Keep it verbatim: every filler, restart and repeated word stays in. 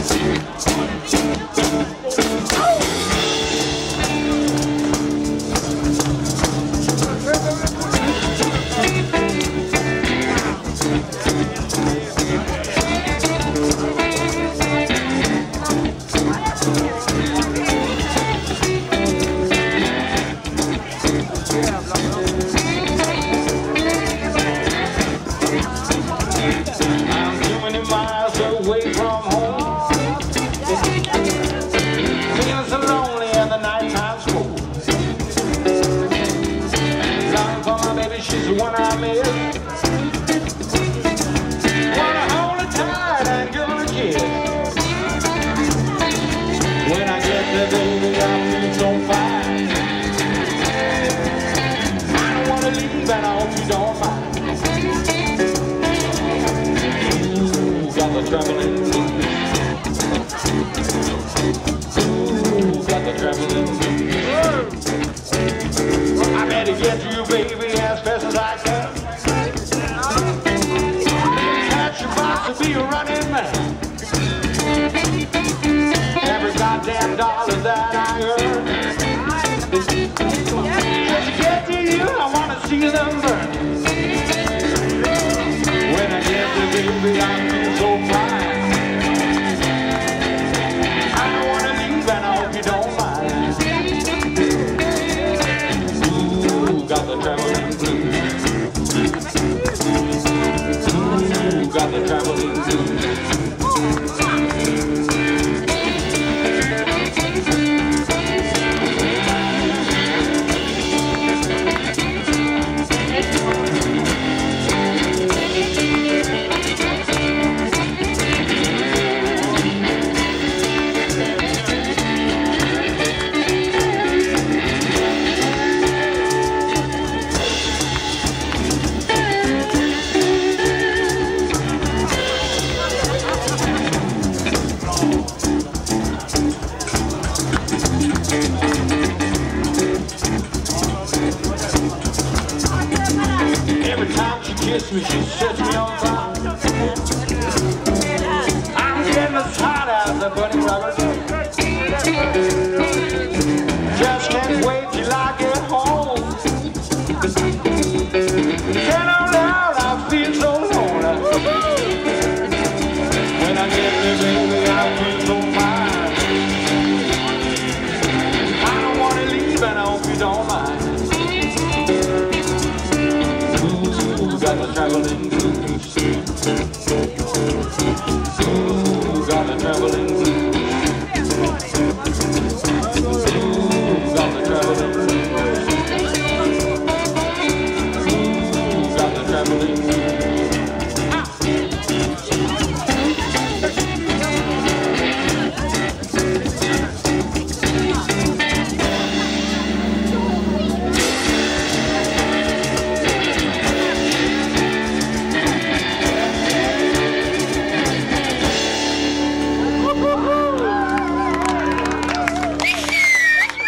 She's the one I miss. Wanna hold her tight and give her a kiss. When I get there, baby, I feel so fine. I don't wanna leave, and I hope you don't mind. Ooh, got the traveling blues. Ooh, got the traveling blues. I better get to you, baby, as fast as I can. Catch your box to be a running man. Every goddamn dollar that I earn. Just to get to you, I wanna see them burn. When I get to baby, I feel so fine. I don't wanna leave, and I hope you don't mind. Got the traveling blues. Ooh, got the traveling blues. Every time she kisses me, she sets me on fire. I'm getting as hot as a bunny rabbit. Just can't wait till I get home. Get on out, I feel so lonely. When I get there, baby,